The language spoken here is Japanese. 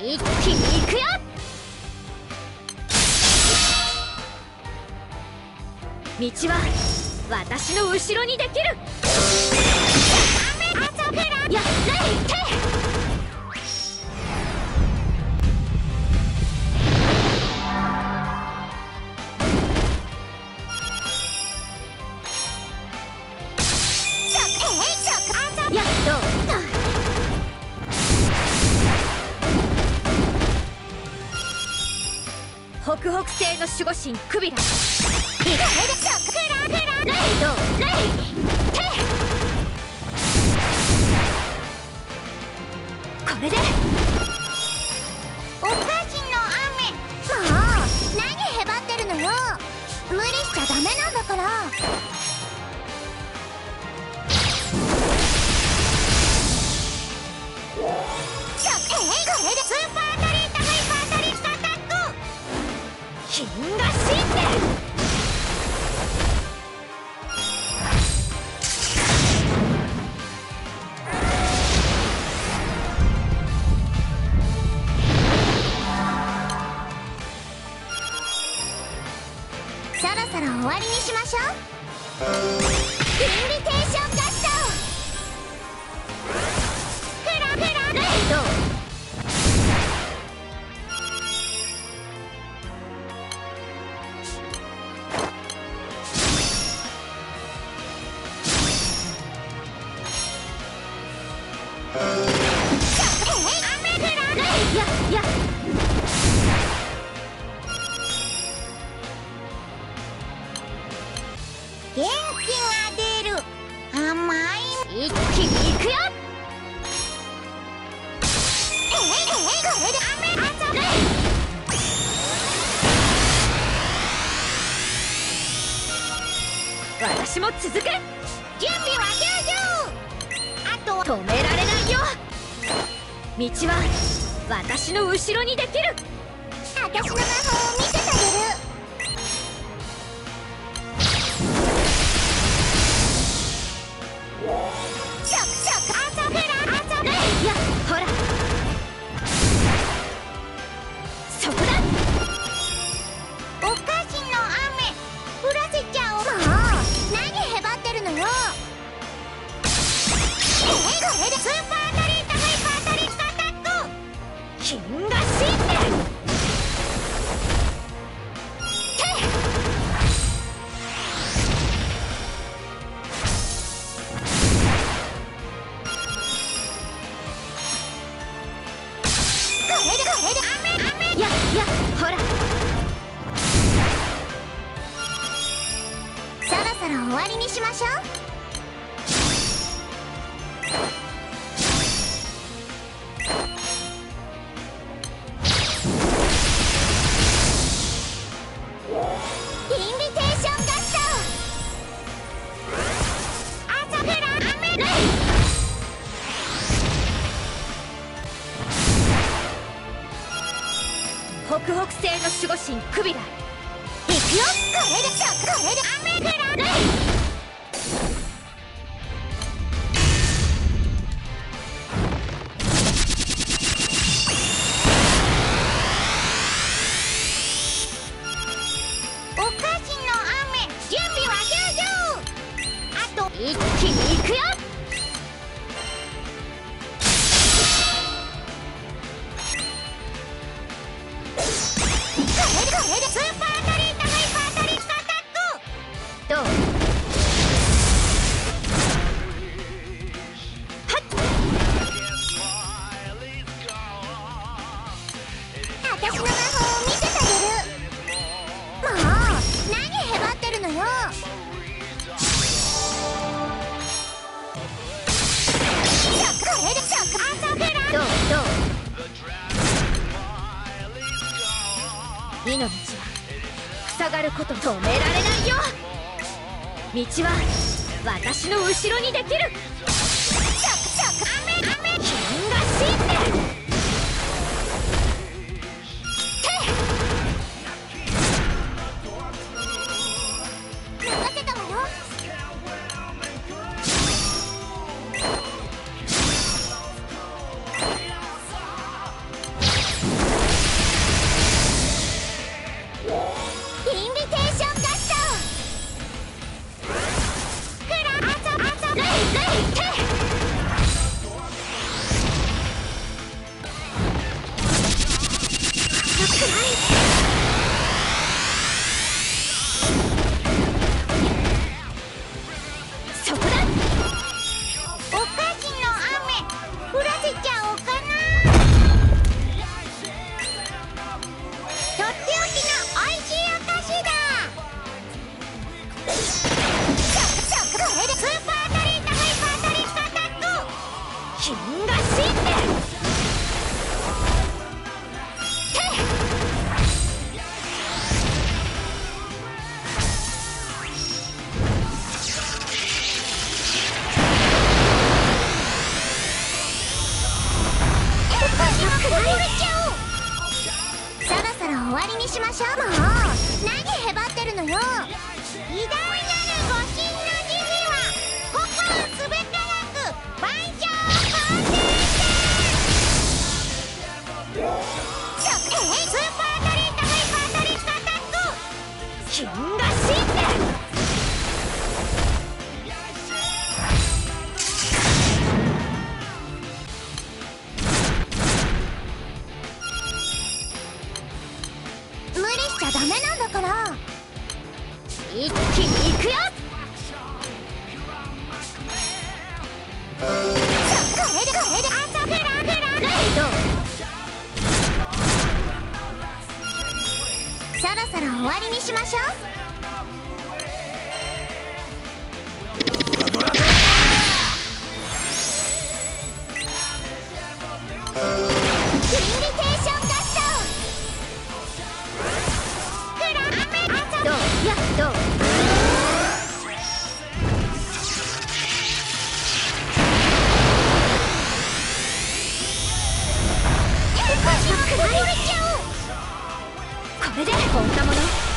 一気に行くよ。道は私の後ろにできる。やっレイテやっどう北北西の守護神クビラ。レイドレイテこれでお菓子の雨。もう何へばってるのよ。無理しちゃダメなんだから。これでスーパートリートハイパートリストアタック。 金河神殿。 そろそろ終わりにしましょう。インビテーションガスト。 レイドや元気が出る甘い。 一気に行くよ。 これで雨朝レイ。 私も続く。 準備はあとは止められないよ。道は私の後ろにできる。 私の魔法を見せてあげる。 いやほらそこだ。 お菓子の雨降らせちゃおう。もう何へばってるのよ。これでスーパートリートハイパートリストアタック。 金河神殿。やほらそろそろ終わりにしましょう。インビテーションガスト。朝倉雨レイ。 北北西の守護神クビラ。 行くよ。これで雨降らレイ。お菓子の雨準備はあと一気に行くよ。 これでスーパートリートハイパートリストアタック。 どう私の魔法を見せてあげる。もう何へばってるのよ。これで朝倉。 どう火の道は塞がること止められないよ。道は私の後ろにできる。金河神殿。 任せたわよ。 そこだ。 お菓子の雨降らせちゃおうかな。とっておきのおいしいお菓子だ。これでスーパートリートハイパートリックアタック。 金河神殿。 そろそろ終わりにしましょう。もう何へばってるのよ。偉大なるご神の慈悲はここをすべからく万象を肯定してスーパートリートハイパートリックアタック。 金河神殿。 無理しちゃダメなんだから。 一気に行くよ。 これで朝フラフラレイド。 そろそろ終わりにしましょう。インビテーションガスト。フラ雨朝どうやどう。これでこんなもの